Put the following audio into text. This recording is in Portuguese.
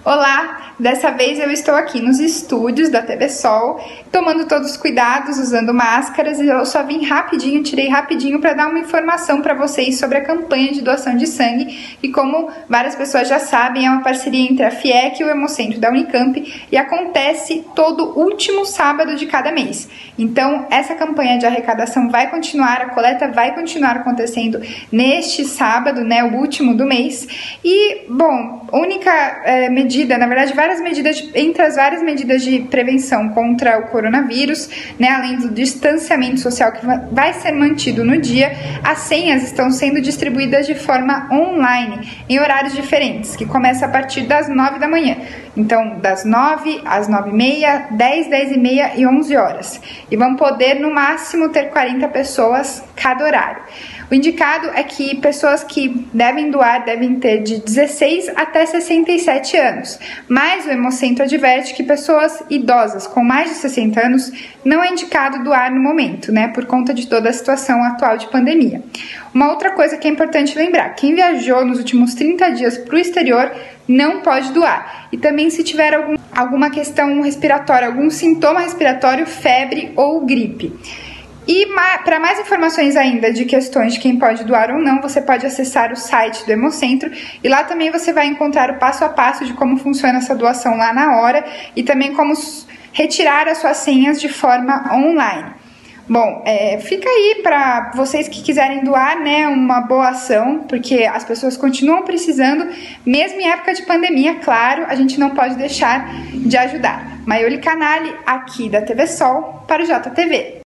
Olá! Dessa vez eu estou aqui nos estúdios da TV Sol, tomando todos os cuidados, usando máscaras, e eu só vim rapidinho, tirei rapidinho para dar uma informação para vocês sobre a campanha de doação de sangue, e como várias pessoas já sabem, é uma parceria entre a FIEC e o Hemocentro da Unicamp, e acontece todo último sábado de cada mês. Então, essa campanha de arrecadação vai continuar, a coleta vai continuar acontecendo neste sábado, né, o último do mês, e, bom, única medida, na verdade, entre as várias medidas de prevenção contra o coronavírus, né, além do distanciamento social que vai ser mantido no dia, as senhas estão sendo distribuídas de forma online, em horários diferentes, que começa a partir das 9 da manhã. Então, das 9 às 9h30, 10, 10h30 e 11 horas. E vão poder, no máximo, ter 40 pessoas cada horário. O indicado é que pessoas que devem doar devem ter de 16 até 67 anos, mas o Hemocentro adverte que pessoas idosas com mais de 60 anos não é indicado doar no momento, né, por conta de toda a situação atual de pandemia. Uma outra coisa que é importante lembrar, quem viajou nos últimos 30 dias para o exterior não pode doar. E também se tiver alguma questão respiratória, algum sintoma respiratório, febre ou gripe. E para mais informações ainda de questões de quem pode doar ou não, você pode acessar o site do Hemocentro e lá também você vai encontrar o passo a passo de como funciona essa doação lá na hora e também como retirar as suas senhas de forma online. Bom, fica aí para vocês que quiserem doar, né, uma boa ação, porque as pessoas continuam precisando, mesmo em época de pandemia, claro, a gente não pode deixar de ajudar. Maioli Canali, aqui da TV Sol, para o JTV.